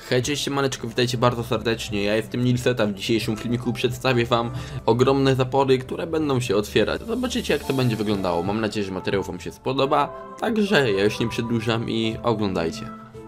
Hej, cześć, siemaneczko, witajcie bardzo serdecznie, ja jestem Nilseta. W dzisiejszym filmiku przedstawię wam ogromne zapory, które będą się otwierać. Zobaczycie, jak to będzie wyglądało. Mam nadzieję, że materiał wam się spodoba, także ja już nie przedłużam i oglądajcie.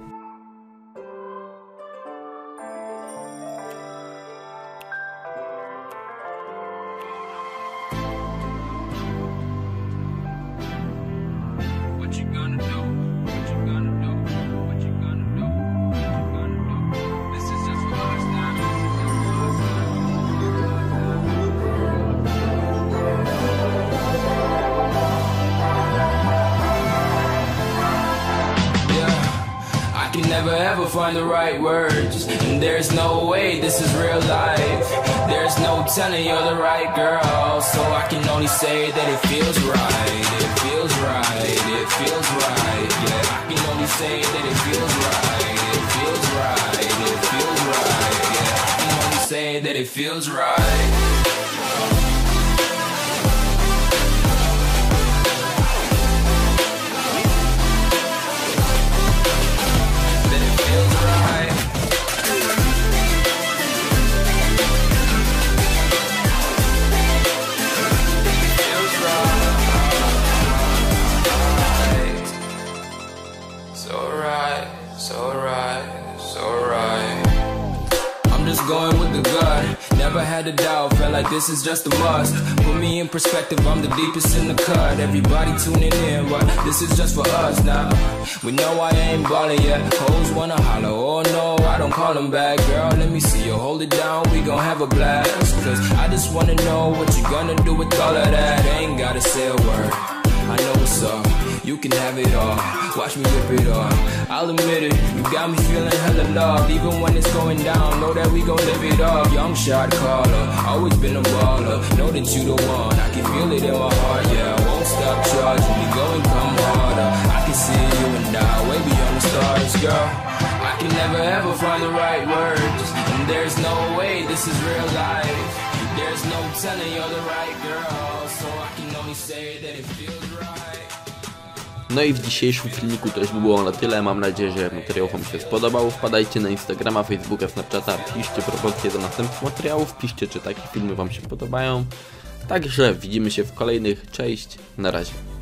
Never ever find the right words, and there's no way this is real life. There's no telling you're the right girl, so I can only say that it feels right. It feels right, it feels right. Yeah, I can only say that it feels right. It feels right, it feels right. Yeah, I can only say that it feels right. Going with the gut, never had a doubt, felt like this is just a must. Put me in perspective, I'm the deepest in the cut. Everybody tuning in, but this is just for us now. We know I ain't ballin' yet, hoes wanna holler, oh no, I don't call them back. Girl, let me see you hold it down, we gon' have a blast. Cause I just wanna know what you gonna do with all of that. Ain't gotta say a word, I know what's up, you can have it all. Watch me rip it off, I'll admit it, you got me feeling hella loved. Even when it's going down, know that we gon' live it up. Young shot caller, always been a baller. Know that you the one, I can feel it in my heart. Yeah, I won't stop charging me, go and come harder. I can see you and I, way beyond the stars, girl. I can never ever find the right words, and there's no way this is real life. There's no telling you're the right girl, so I can only say that it feels right. No i w dzisiejszym filmiku to już by było na tyle. Mam nadzieję, że materiał wam się spodobał. Wpadajcie na Instagrama, Facebooka, Snapchata, piszcie propozycje do następnych materiałów, piszcie, czy takie filmy wam się podobają. Także widzimy się w kolejnych. Cześć, na razie.